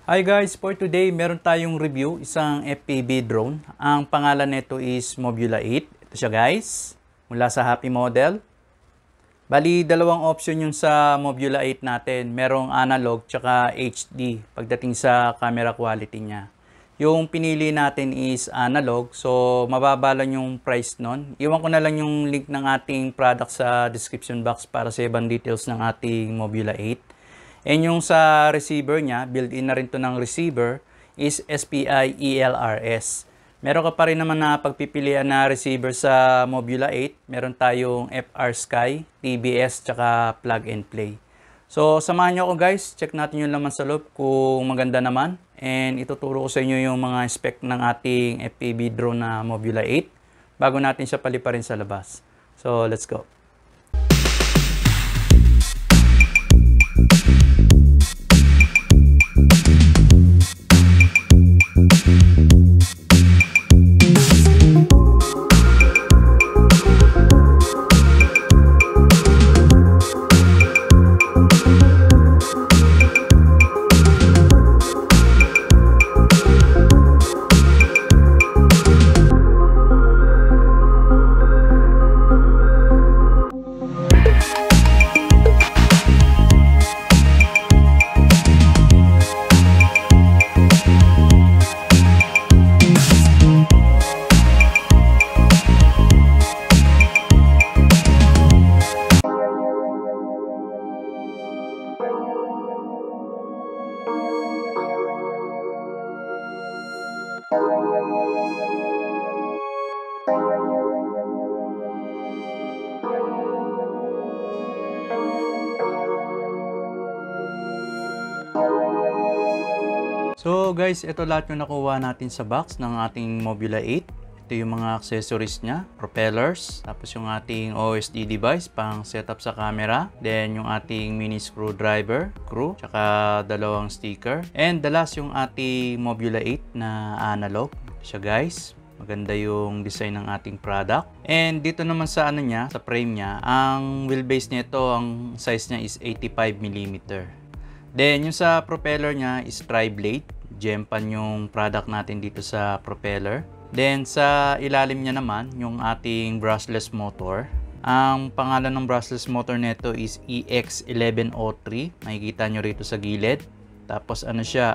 Hi guys, for today meron tayong review isang FPV drone. Ang pangalan nito is Mobula 8. Ito siya guys, mula sa Happy Model. Bali, dalawang option yung sa Mobula 8 natin. Merong analog tsaka HD pagdating sa camera quality niya. Yung pinili natin is analog, so mababa lang yung price nun. Iwan ko na lang yung link ng ating product sa description box para sa ibang details ng ating Mobula 8. And yung sa receiver niya, built-in na rin to ng receiver, is SPI ELRS. Meron ka pa rin naman na pagpipilian na receiver sa Mobula 8. Meron tayong FR Sky, TBS, tsaka plug and play. So, samahan nyo ako guys. Check natin yung laman sa loob kung maganda naman. And ituturo ko sa inyo yung mga spec ng ating FPV drone na Mobula 8 bago natin siya paliparin sa labas. So, let's go. So guys, ito lahat yung nakuha natin sa box ng ating Mobula 8. Ito yung mga accessories niya, propellers, tapos yung ating OSD device pang setup sa camera, then yung ating mini screwdriver, screw, tsaka dalawang sticker, and the last yung ating Mobula 8 na analog. Siya guys, maganda yung design ng ating product. And dito naman sa ano niya, sa frame niya, ang wheelbase nito, ang size niya is 85mm. Then yung sa propeller niya is tri-blade. Gempan yung product natin dito sa propeller. Then sa ilalim niya naman yung ating brushless motor. Ang pangalan ng brushless motor nito is EX1103. Makikita nyo rito sa gilid. Tapos ano siya,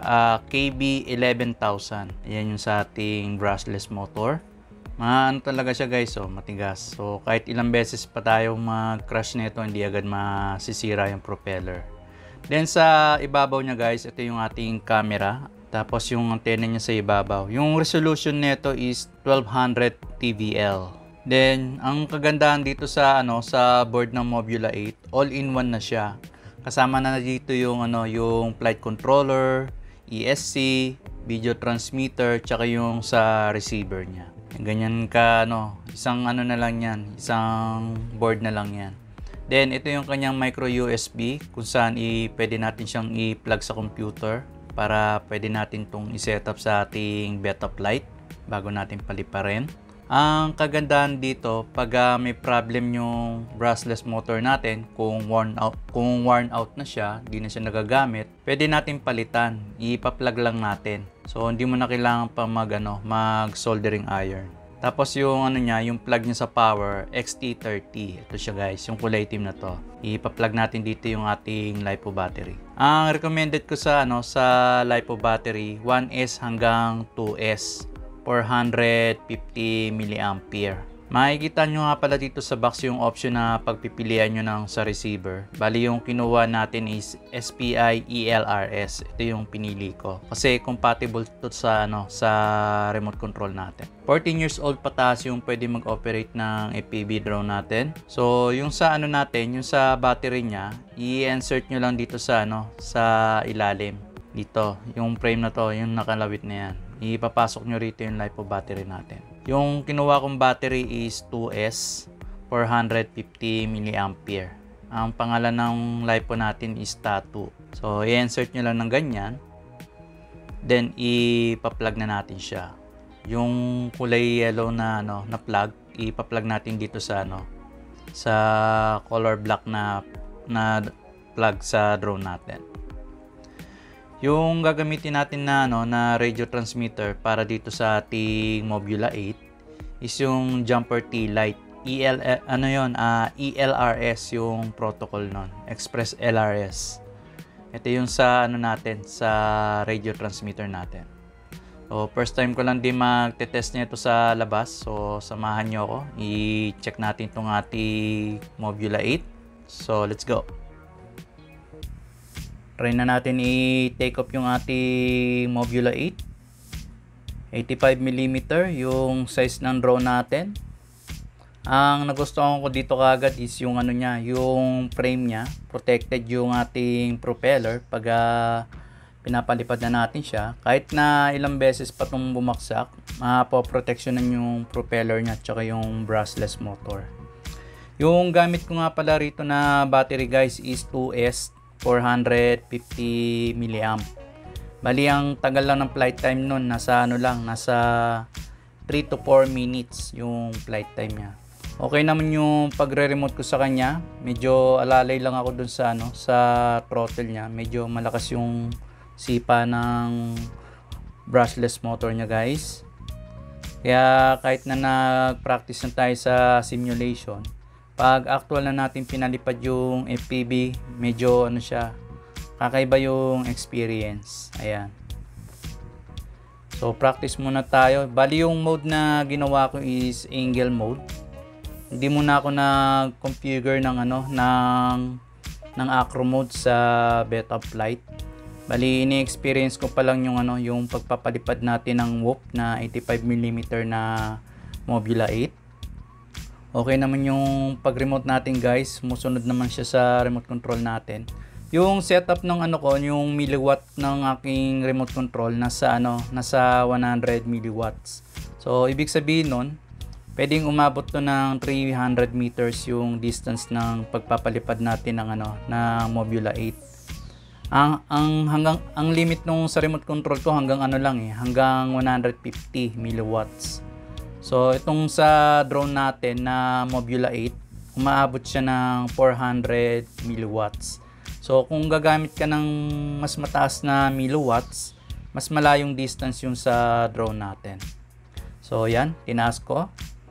KB11000. Ayan yung sa ating brushless motor. Ano talaga siya guys, matigas. So kahit ilang beses pa tayo mag-crash nito, hindi agad masisira yung propeller. Then sa ibabaw niya guys, ito yung ating camera. Tapos yung antenna niya sa ibabaw. Yung resolution nito is 1200 TVL. Then ang kagandahan dito sa sa board ng Mobula 8, all-in-one na siya. Kasama na dito yung yung flight controller, ESC, video transmitter, tsaka yung sa receiver niya. Ganyan ka isang na lang yan, isang board na lang yan. Then ito yung kanyang micro USB kung saan pwede natin siyang i-plug sa computer para pwede natin itong i-setup sa ating beta flight bago natin paliparin. Ang kagandahan dito, pag may problem yung brushless motor natin, kung worn out na siya, hindi na siya nagagamit, pwede natin palitan, ipa-plug lang natin. So hindi mo na kailangan pa mag-soldering iron. Tapos yung yung plug niya sa power, XT30. Ito siya guys, yung kulay itim na to. Ipa-plug natin dito yung ating LiPo battery. Ang recommended ko sa sa LiPo battery, 1S hanggang 2S, 450 mAh. Makikita nyo nga pala dito sa box yung option na pagpipilian nyo ng sa receiver. Bali yung kinuha natin is SPI ELRS. Ito yung pinili ko. Kasi compatible to sa sa remote control natin. 14 years old pataas yung pwede mag-operate ng FPV drone natin. So yung sa natin, yung sa battery niya, i-insert nyo lang dito sa sa ilalim. Dito, yung frame na to, yung nakalawit na yan. Ipapasok nyo rito yung LiPo battery natin. Yung kinuha kong battery is 2S, 450 mAh. Ang pangalan ng LiPo natin is Tattoo. So, i-insert nyo lang ng ganyan. Then, ipa-plug na natin siya. Yung kulay yellow na, na plug, ipa-plug natin dito sa, sa color black na plug sa drone natin. Yung gagamitin natin na na radio transmitter para dito sa ating Mobula 8 is yung Jumper T-Lite. ELRS yung protocol nun. Express LRS. Ito yung sa natin, sa radio transmitter natin. So, first time ko lang din magte-test nito sa labas. So, samahan nyo ako. I-check natin itong ating Mobula 8. So, let's go. Try na natin i-take off yung ating Mobula 8. 85mm yung size ng drone natin. Ang nagustuhan ko dito kagad is yung niya, yung frame niya. Protected yung ating propeller pag pinapalipad na natin siya. Kahit na ilang beses pa itong bumaksak, mapoproteksyonan yung propeller niya at saka yung brushless motor. Yung gamit ko nga pala rito na battery guys is 2S 450 mAh. Bali ang tagal lang ng flight time nun, nasa nasa 3 to 4 minutes yung flight time niya. Okay naman yung pagre-remote ko sa kanya. Medyo alalay lang ako dun sa sa throttle niya. Medyo malakas yung sipa ng brushless motor niya guys. Kaya kahit na nag-practice na tayo sa simulation, pag actual na natin pinalipad yung FPV, medyo siya, kakaiba yung experience. Ayan. So practice muna tayo. Bali yung mode na ginawa ko is angle mode. Hindi muna ako nag-configure ng ng acro mode sa beta flight. Bali ini-experience ko pa lang yung yung pagpapalipad natin ng Whoop na 85mm na Mobula 8. Okay naman yung pag-remote natin guys. Musunod naman siya sa remote control natin. Yung setup ng yung milliwatt ng aking remote control nasa nasa 100 milliwatts. So ibig sabihin nun, pwedeng umabot to ng 300 meters yung distance ng pagpapalipad natin ng na Mobula 8. Ang limit nung sa remote control ko hanggang hanggang 150 milliwatts. So itong sa drone natin na Mobula 8, umaabot siya ng 400 milliwatts. So kung gagamit ka ng mas mataas na milliwatts, mas malayong distance yung sa drone natin. So yan, tinaas ko.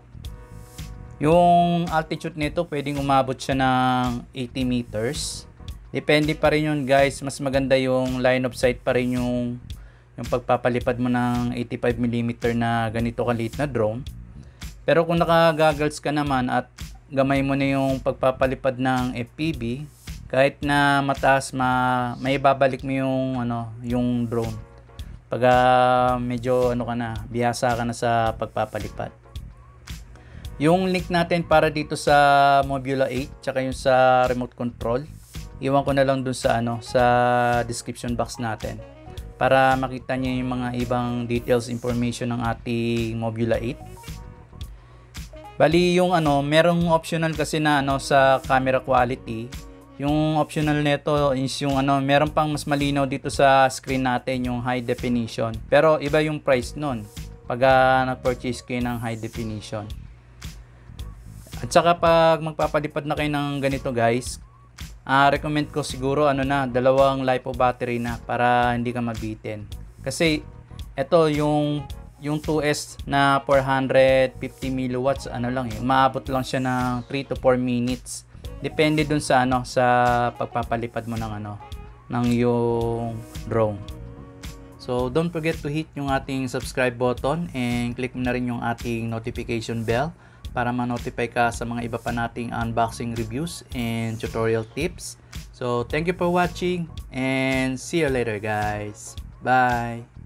Yung altitude nito pwedeng umabot siya ng 80 meters. Depende pa rin yun guys, mas maganda yung line of sight pa rin yung pagpapalipad mo ng 85mm na ganito kaliit na drone. Pero kung naka-goggles ka naman at gamay mo na yung pagpapalipad ng FPV, kahit na mataas, may babalik mo yung drone. Pag medyo bihasa ka na sa pagpapalipad. Yung link natin para dito sa Mobula 8 tsaka yung sa remote control, iwan ko na lang dun sa sa description box natin para makita niyo yung mga ibang details information ng ating Mobula 8. Bali yung merong optional kasi na sa camera quality. Yung optional nito is yung meron pang mas malinaw dito sa screen natin, yung high definition. Pero iba yung price nun pag nag-purchase kayo ng high definition. At saka pag magpapalipad na kayo ng ganito guys, recommend ko siguro dalawang LiPo battery na para hindi ka mabitin. Kasi ito yung 2S na 450 milliwatts umaabot lang siya ng 3 to 4 minutes. Depende dun sa sa pagpapalipad mo ng yung drone. So don't forget to hit yung ating subscribe button and click mo na rin yung ating notification bell para ma-notify ka sa mga iba pa nating unboxing reviews and tutorial tips. So thank you for watching and see you later guys. Bye!